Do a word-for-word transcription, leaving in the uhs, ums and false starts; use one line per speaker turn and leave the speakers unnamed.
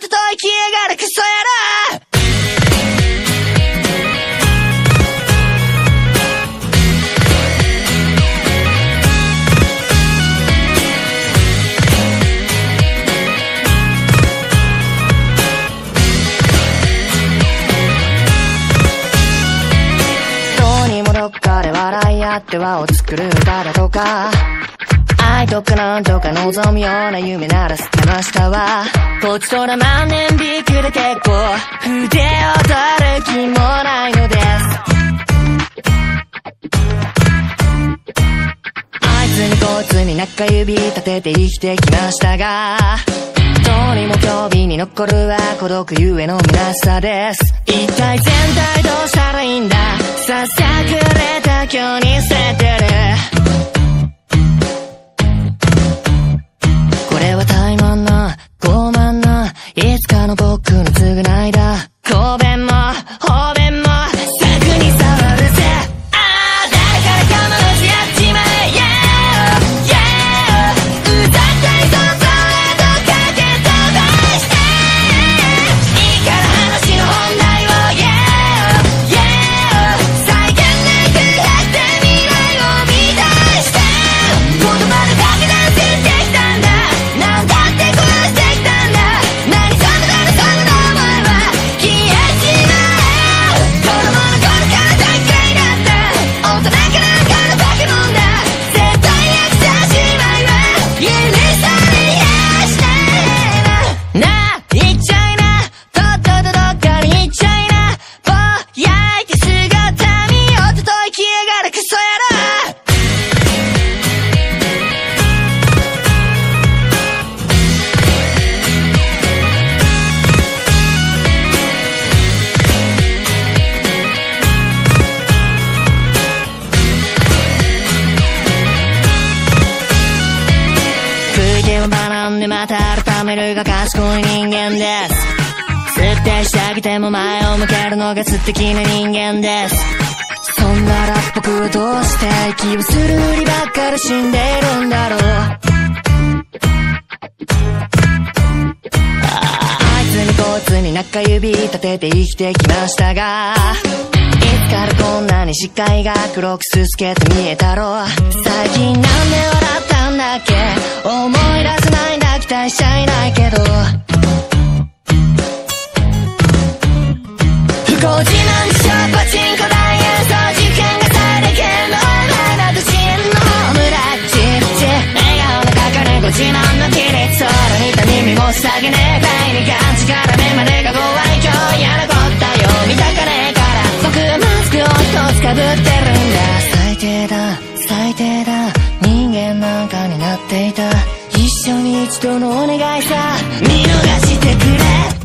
とといきやがれクソ野郎どっかで笑い合って輪を作る歌だとか愛とかなんとか望むような夢なら捨てましたわこちとら万年ビッグで結構筆を取る気もないのですあいつにこいつに中指立てて生きてきましたがどうにも興味に残るは孤独ゆえの虚しさです一体全体どうしたらいいんだささくれた今日に捨ててるこれは怠慢な傲慢ないつかの僕の償いだ公弁も方便も柵に触るぜああ誰から構わずやっちまえ Yeah Yeah 歌ったりそのまた改めるが賢い人間です設定してあげても前を向けるのが素敵な人間ですそんなラップ僕どうして息をするふりばっかり死んでいるんだろうあいつにこいつに中指立てて生きてきましたがいつからこんなに視界が黒くすすけて見えたろう最近なんで笑ったんだっけ思い出せないんだ期待しちゃいないけど不幸自慢でしょパチンコ大演奏時間がされけんのオンラインだと支援のホームラッチチ笑顔のかかれご自慢のキリそれにた耳も下げねえ第二感じから目までがご愛嬌やなこったよ見たかねえから僕はマスクを一つかぶってるんだ最低だ最低だ人間なんかになっていた一緒に一度のお願いさ見逃してくれ